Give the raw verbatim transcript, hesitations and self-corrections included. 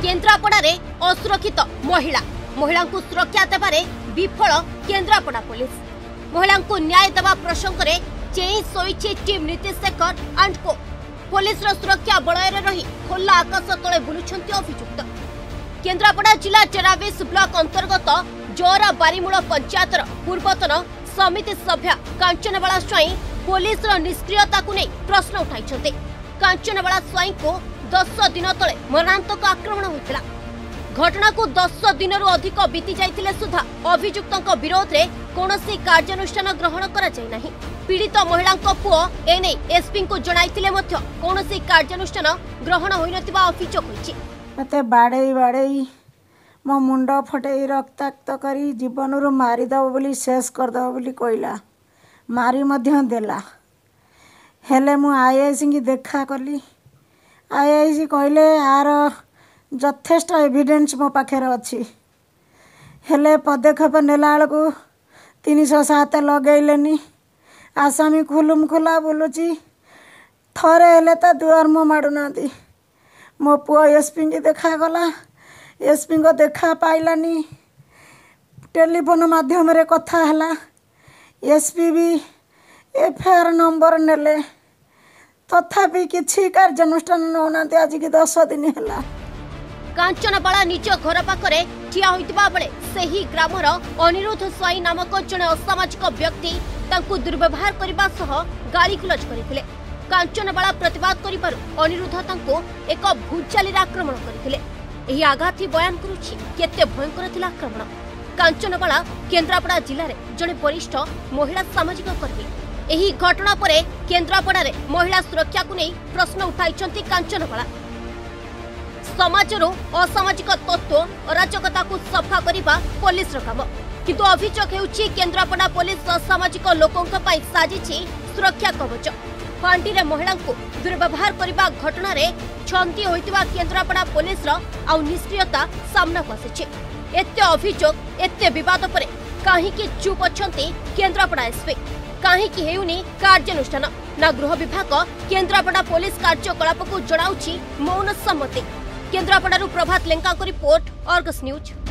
केन्द्रापड़ा असुरक्षित महिला महिला को सुरक्षा देवारे विफल केन्द्रापड़ा पुलिस महिला को न्याय देवा प्रसंग में चेई शोची टीम नीतीश शेखर एंड को पुलिस सुरक्षा बलय रही खोला आकाश तले बुलुंट अभियुक्त केन्द्रापड़ा जिला टेराविस ब्लॉक अंतर्गत जोरा बारीमूल पंचायतर पूर्वतन समिति सभ्या कांचनबाला स्वाई पुलिस निष्क्रियता को नहीं प्रश्न उठाई। कांचनबाला स्वाई को दस दिन तले मरणांतक आक्रमण होता घटना को दस दिन अधिक बीती जाइतिले सुधा अभियुक्तों विरोध में कौनसी कार्यानुष्ठान ग्रहण करा जाय नाही। पीड़ित महिला पुओ एने एसपी को जणाइतिले मध्य कौनसी कार्यानुष्ठान ग्रहण होई नथिबा अभियोग होइछि। मते बाड़े बाड़े मो मुंड फटे रक्ताक्त करी जीवन रू मारिदेव बोली शेष करदेव बोली कहला मारी मध्य देला हेले मु आईआईसी की देखा कली आईआईसी कहले आर यथेष्ट एविडेंस मो पाखे अच्छी हेले पदक्षेप नेला बेलू तीन सौ सात लगेलेनी आसामी खुलुम खुला बुलुची थरे हेले तो दुआर मो माड़ुना मो पुओ एसपी की देखा गला एसपी को देखा पाइलानी टेलीफोन माध्यम रे कथा हला एसपी भी एफआईआर नंबर नेले तथापि किछि कार्यानुष्ठान नौना आज की दस दिन है। कांचनबाला निज घर पाखरे ठिया होइतिबा बेले सेही ग्रामर अनिरुद्ध स्वाई नामक जने असामाजिक व्यक्ति तांकु दुर्व्यवहार करबा सह गाली गुलज करथिले। कांचनबाला प्रतिवाद करिबारु अनिरुद्ध तांकु एक भूचाली आक्रमण करथिले। एही आघात बयान करुछि केते भयंकर थिला आक्रमण। कांचनबाला केन्द्रापड़ा जिले में जड़े वरिष्ठ महिला सामाजिक कर्मी एही घटना परे केन्द्रापड़ा महिला सुरक्षा को नहीं प्रश्न उठाई कांचनबाला समाजर असामाजिक तत्व अराजकता को सफा करने पुलिस काम किंतु अभियोग होउछि केन्द्रापड़ा पुलिस असामाजिक लोकों साजिछि सुरक्षा कवच। फांडी रे महिला को दुर्व्यवहार करने घटना छंदी होइतिबा केन्द्रापड़ा पुलिस आउ निष्क्रियता सामना को आसिछि। एते अभियोग एते विवाद परे काहेकि चुप अछंती केन्द्रापड़ा एसपी काहेकि हेउनी कार्यानुष्ठान ना गृह विभाग केन्द्रापड़ा पुलिस कार्यकलाप को जणाउछि मौन सम्मति। केन्द्रापड़ारू प्रभात लेंका को रिपोर्ट अर्गस न्यूज।